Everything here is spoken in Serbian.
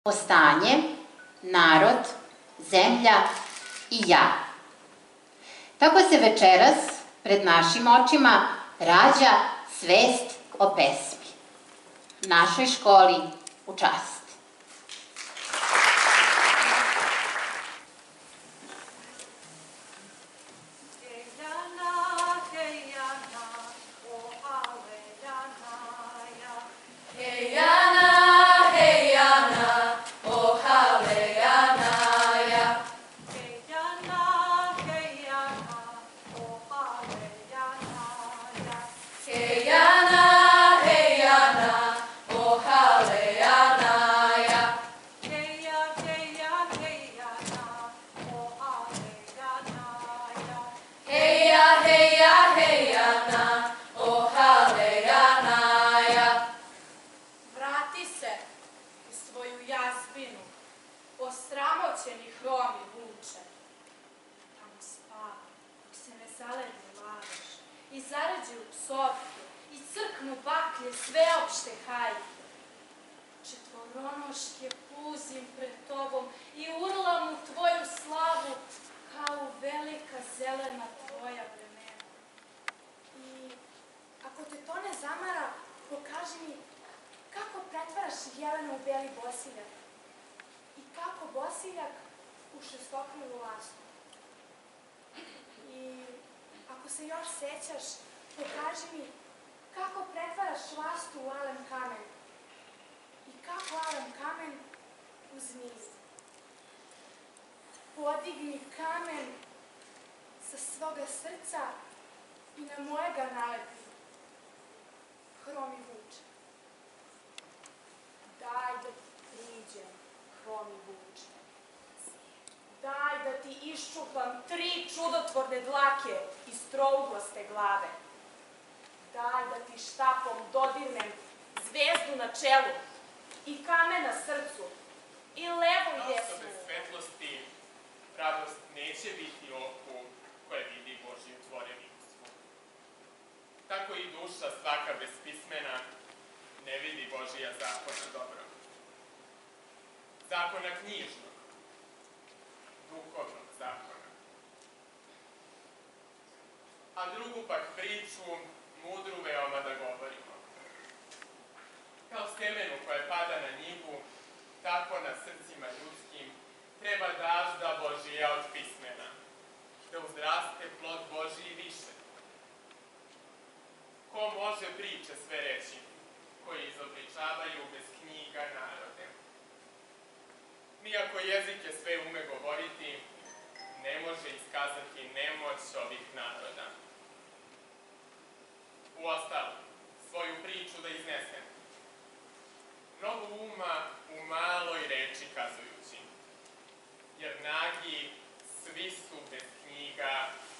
Stanje, narod, zemlja i ja. Tako se večeras pred našim očima rađa svest o pesmi. Našoj školi u čast. Osramoćeni hromi vuče. Tamo spava, dok se ne zaledi lavež, i zaređuju psovke, i crknu baklje sveopšte hajke. Četvoronoške puzim pred tobom i urlam u tvoju slavu, kao u velika zelena tvoja vremena. I ako te to ne zamara, pokaži mi kako pretvaraš Jelenu u beli bosiljak i kako bosiljak u šestokrilu lasku. I ako se još sećaš, pokaži mi kako pretvaraš lastu u alen kamen i kako alen kamen u zmiju. Podigni kamen sa svoga srca i na mojega nalepi. Hromi vuče. Daj da ti priđem, hromi vuče. Daj da ti iščupam 3 čudotvorne dlake iz trouglaste glave. Daj da ti štapom dodirnem zvezdu na čelu i kamen na srcu i levo i desno. Kao bez svetlosti radost neće biti oku koje vidi Božju tvorevinu. Tako i duša svaka bez pismena ne vidi Božija zakona dobro. Zakona knjižnog, duhovnog zakona. A drugu pak priču, mudru veoma da govorimo. Kao semenu koje pada na njivu, tako na srcima ljudskim treba dažda Božija od pismena, da uzraste plod Božiji više. Ko može priče sve reći, koji izobličavaju bez knjiga narode? Nijako jezike sve ume govoriti, ne može iskazati nemoć ovih naroda. Uostalom, svoju priču da iznesem. Mnogo uma u maloj reči kazujući, jer nagi svi su bez knjiga